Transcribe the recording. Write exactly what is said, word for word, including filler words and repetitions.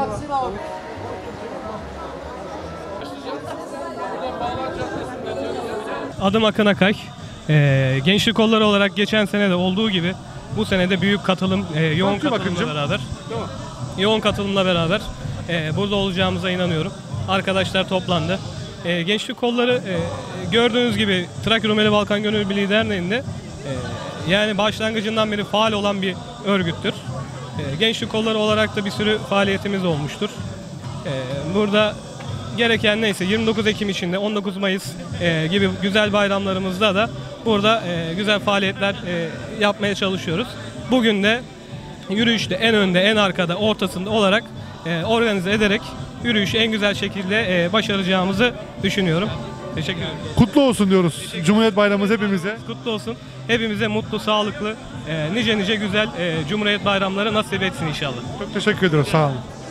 Adım Akın Akay. Ee, gençlik kolları olarak geçen sene de olduğu gibi bu sene de büyük katılım, e, yoğun Bakayım katılımla Akıncım. beraber, yoğun katılımla beraber e, burada olacağımıza inanıyorum. Arkadaşlar toplandı. E, gençlik kolları e, gördüğünüz gibi Trakya Rumeli Balkan Gönül Birliği Derneği'nde e, yani başlangıcından beri faal olan bir örgüttür. E, gençlik kolları olarak da bir sürü faaliyetimiz olmuştur. E, burada gereken neyse yirmi dokuz Ekim içinde on dokuz Mayıs e, gibi güzel bayramlarımızda da burada e, güzel faaliyetler e, yapmaya çalışıyoruz. Bugün de yürüyüşte en önde, en arkada, ortasında olarak e, organize ederek yürüyüşü en güzel şekilde e, başaracağımızı düşünüyorum. Teşekkür ederim. Kutlu olsun diyoruz Cumhuriyet Bayramımız hepimize. Kutlu olsun. Hepimize mutlu, sağlıklı, e, nice nice güzel e, Cumhuriyet bayramları nasip etsin inşallah. Çok teşekkür ediyoruz. Sağ olun.